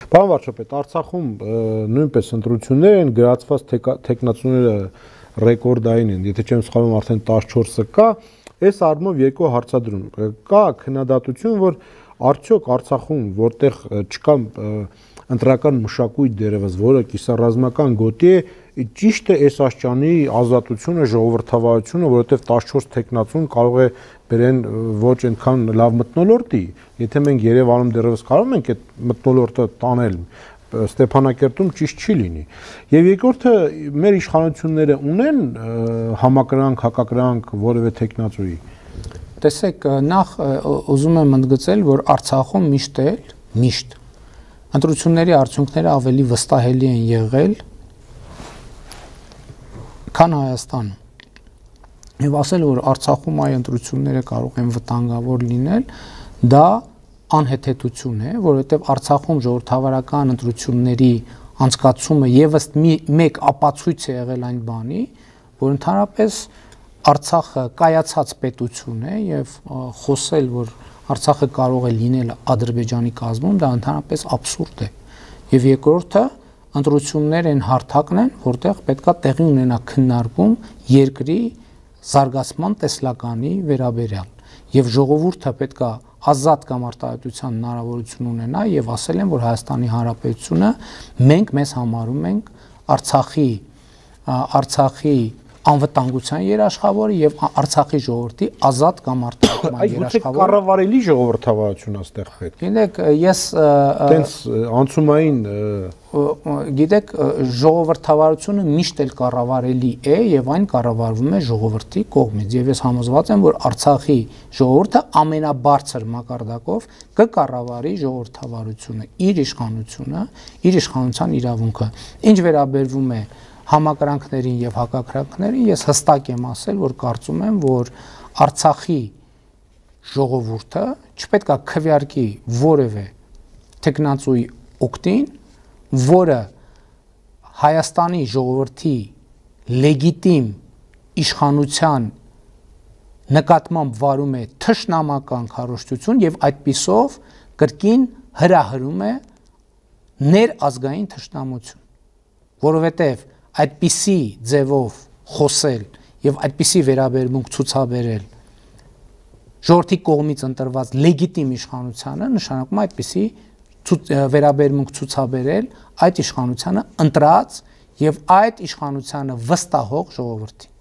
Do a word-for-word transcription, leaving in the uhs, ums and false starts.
Պարոն վարչապետ, Արցախում նույնպես ընտրություններ են, գրացված թեկնածուները ռեկորդային են, եթե չեմ սխալվում, արդեն տասնչորսը կա, այս առումով երկու հարցադրում կա քննադատություն, որ արդյոք Արցախում, որտեղ չկա ընտրական մշակույթ դերևս, որը կիսառազմական գոտի է, ճիշտ է այս աշճանի ազատությունը, ժողովրդավարությունը, որովհետև տասնչորս թեկնածուն կարող է բերեն ոչ այնքան լավ մթնոլորտի, եթե մենք Երևանում դեռևս կարող ենք այդ մթնոլորտը տանել, Ստեփանակերտում ճիշտ չի լինի։ Եվ երկրորդը, մեր իշխանությունները ունեն համակրանք, հակակրանք որևէ թեկնածուի։ Տեսեք, նախ ուզում եմ ընդգծել, որ Արցախում միշտ էլ, միշտ ընտրությունների արդյունքները ավելի վստահելի են եղել, քան Հայաստանում։ Եվ ասել, որ Արցախում այ ընտրությունները կարող են վտանգավոր լինել, դա անհեթեթություն է, որովհետև Արցախում ժողովրդավարական ընտրությունների անցկացումը եւս մեկ ապացույց է եղել այն բանի, որ ընդհանրապես Արցախը կայացած պետություն է եւ խոսել, որ Արցախը կարող է լինել Ադրբեջանի կազմում, դա ընդհանրապես աբսուրդ է։ Եվ երկրորդը ընտրություններ են հարթակն են, որտեղ պետքա տեղի ունենա քննարկում երկրի զարգացման տեսլականի վերաբերյալ եւ ժողովուրդը պետքա ազատ կամ արտահայտության հնարավորություն ունենա եւ ասել են, որ Հայաստանի Հանրապետությունը մենք մեզ համարում ենք Արցախի Արցախի անվտանգության երաշխավորը եւ Արցախի ժողովրդի ազատ կամ արտահայտման երաշխավորը։ Այդ կառավարելի ժողովրդավարություն աստեղ պետք։ Գիտեք, ես տենց անցումային գիտեք, ժողովրդավարությունը միշտ էլ կառավարելի է եւ այն կառավարվում է ժողովրդի կողմից եւ ես համոզված եմ, որ Արցախի ժողովուրդը ամենաբարձր մակարդակով կկառավարի ժողովրդավարությունը, իր իշխանությունը, իր իշխանության իրավունքը։ Ինչ վերաբերվում է համակրանքներին եւ հակակրանքներին, ես հստակ եմ ասել, որ կարծում եմ, որ Արցախի ժողովուրդը չպետք է քվեարկի որևէ տեխնացուի օգտին, որը Հայաստանի ժողովրդի լեգիտիմ իշխանության նկատմամբ վարում է թշնամական քարոզչություն եւ այդպիսով կրկին հրահրում է ներազգային թշնամություն, որովհետեւ այդպիսի ձևով խոսել եւ այդպիսի վերաբերմունք ցուցաբերել ժողովրդի կողմից ընտրված լեգիտիմ իշխանությանը նշանակում է այդպիսի վերաբերմունք ցուցաբերել այդ իշխանությանը ընտրած եւ այդ իշխանությանը վստահող ժողովրդի։